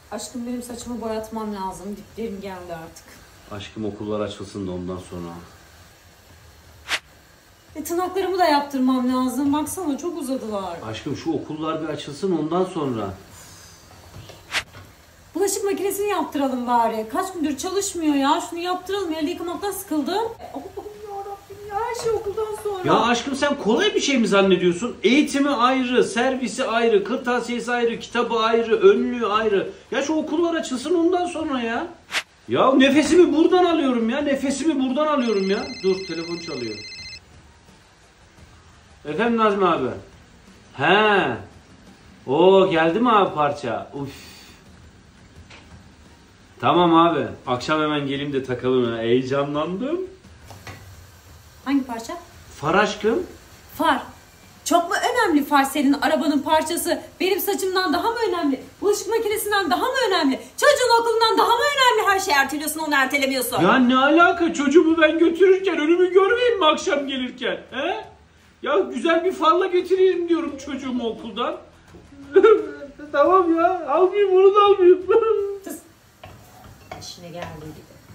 Aşkım benim saçımı boyatmam lazım. Diplerim geldi artık. Aşkım okullar açılsın da ondan sonra. Tırnaklarımı da yaptırmam lazım. Baksana çok uzadılar. Aşkım şu okullar bir açılsın ondan sonra. Bulaşık makinesini yaptıralım bari. Kaç gündür çalışmıyor ya. Şunu yaptıralım. Elde yıkamaktan sıkıldım. Allah'ım yarabbim ya. Her şey okuldan sonra. Ya aşkım sen kolay bir şey mi zannediyorsun? Eğitimi ayrı, servisi ayrı, kırtasiyesi ayrı, kitabı ayrı, önlüğü ayrı. Ya şu okullar açılsın ondan sonra ya. Ya nefesimi buradan alıyorum ya. Nefesimi buradan alıyorum ya. Dur telefon çalıyor. Efendim Nazmi abi. He. O geldi mi abi parça? Uf. Tamam abi. Akşam hemen geleyim de takalım ya. Heyecanlandım. Hangi parça? Far aşkım. Far. Çok mu önemli far senin arabanın parçası? Benim saçımdan daha mı önemli? Bulaşık makinesinden daha mı önemli? Çocuğun okulundan daha mı önemli? Her şeyi erteliyorsun, onu ertelemiyorsun. Ya ne alaka? Çocuğumu ben götürürken önümü görmeyeyim mi akşam gelirken? He? Ya güzel bir farla getireyim diyorum çocuğumu okuldan. Tamam ya. Almayayım, onu da almayayım. Kız. İşine geldiği gibi.